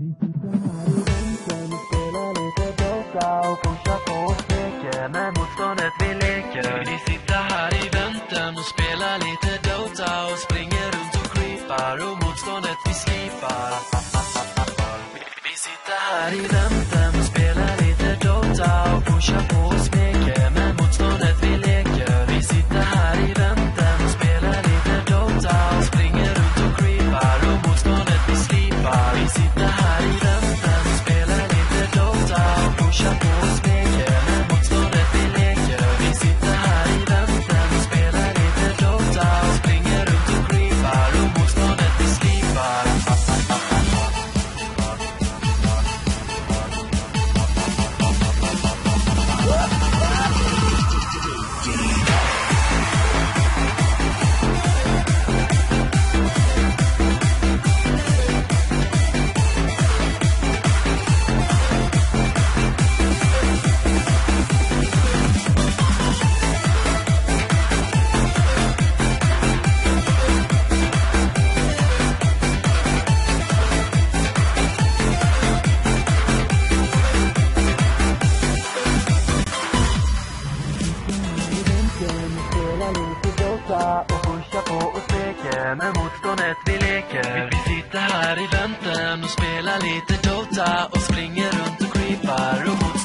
Vi sitter här i väntan och spelar lite Dota och springer runt och creepar och motståndet vi slipar. Vi sitter här i väntan och spelar lite Dota och pushar på och smeker men motståndet vi leker. Vi sitter här i väntan och spelar lite Dota och springer runt och creepar och motståndet vi slipar. Vi sitter här i väntan och spelar lite Dota och pushar på och smeker men motståndet vi leker. Vi sitter här i väntan och spelar lite Dota och springer runt och creepar och motståndet vi slipar. Och pusha på och speker med motståndet vi leker. Vi sitter här i väntan och spelar lite Dota och springer runt och creepar och